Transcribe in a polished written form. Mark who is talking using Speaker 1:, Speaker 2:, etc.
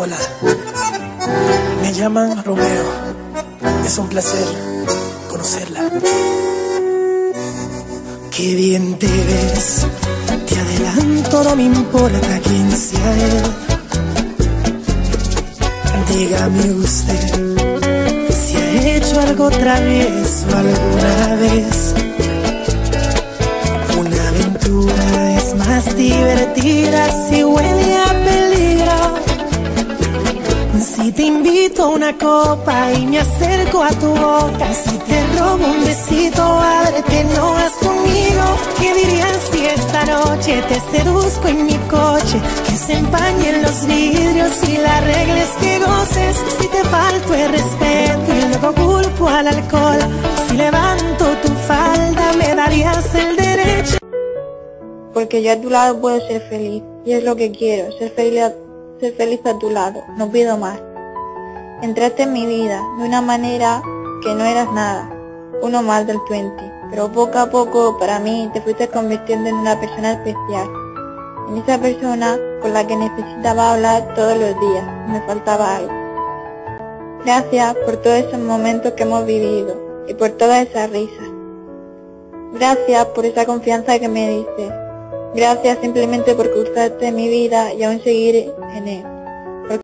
Speaker 1: Hola, me llaman Romeo. Es un placer conocerla. Qué bien te ves, te adelanto, no me importa quién sea él. Dígame usted si ha hecho algo travieso alguna vez. Una aventura es más divertida si huele a peligro. Si te invito a una copa y me acerco a tu boca, si te robo un besito, ábrete, no vas conmigo. ¿Qué dirías si esta noche te seduzco en mi coche? Que se empañen los vidrios y las reglas que goces. Si te falto el respeto y luego culpo al alcohol, si levanto tu falda me darías el derecho.
Speaker 2: Porque yo a tu lado puedo ser feliz, y es lo que quiero, ser feliz a tu lado, no pido más. Entraste en mi vida de una manera que no eras nada, uno más del 20, pero poco a poco para mí te fuiste convirtiendo en una persona especial, en esa persona con la que necesitaba hablar todos los días, me faltaba algo. Gracias por todos esos momentos que hemos vivido y por todas esas risas. Gracias por esa confianza que me diste. Gracias simplemente por cruzarte en mi vida y aún seguir en él.